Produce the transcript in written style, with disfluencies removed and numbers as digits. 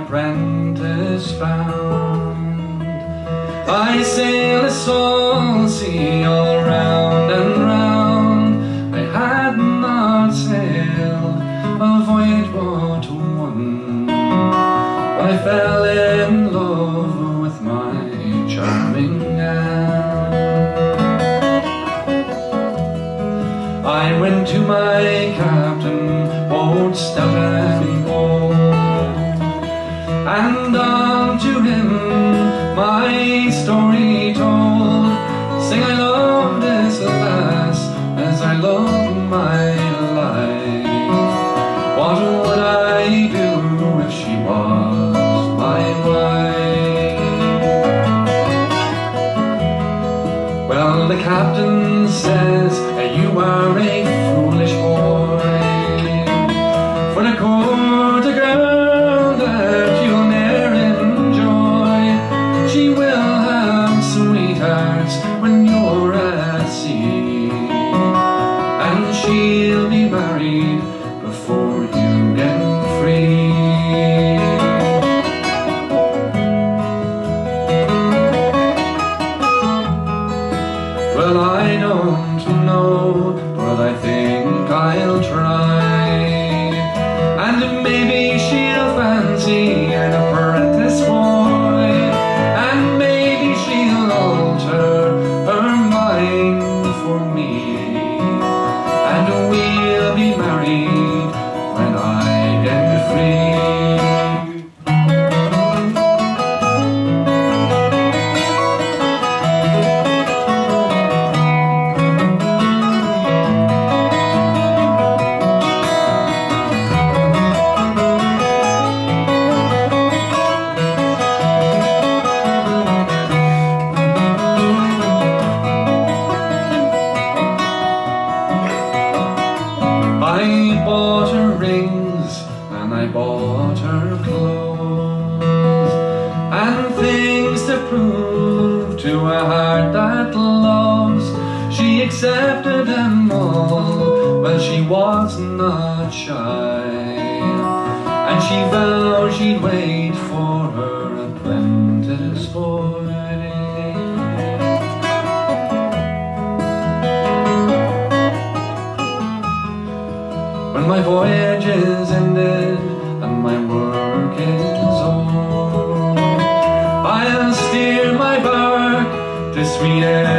apprentice found. I sailed a salt sea all round and round. I had not sailed a voyage but one. I fell in love with my charming Anne. I went to my captain, both stout and bold, and unto him my story told. Saying I love this lass as I love my life. What would I do if she was my wife? Well, the captain says you are a foolish boy, for to court a girl that you'll ne'er enjoy. She will have sweethearts when you're at sea, and she'll be married before you get free. Well, I don't know, but I think I'll try, and maybe she'll fancy an apprentice boy, and maybe she'll alter her mind for me, and we'll be married when I get free. I bought her rings and I bought her clothes, and things to prove to a heart that loves. She accepted them all, well, she was not shy, and she vowed she'd wait for her apprentice boy. When my voyage is ended and my work is o'er, I'll steer my bark to sweet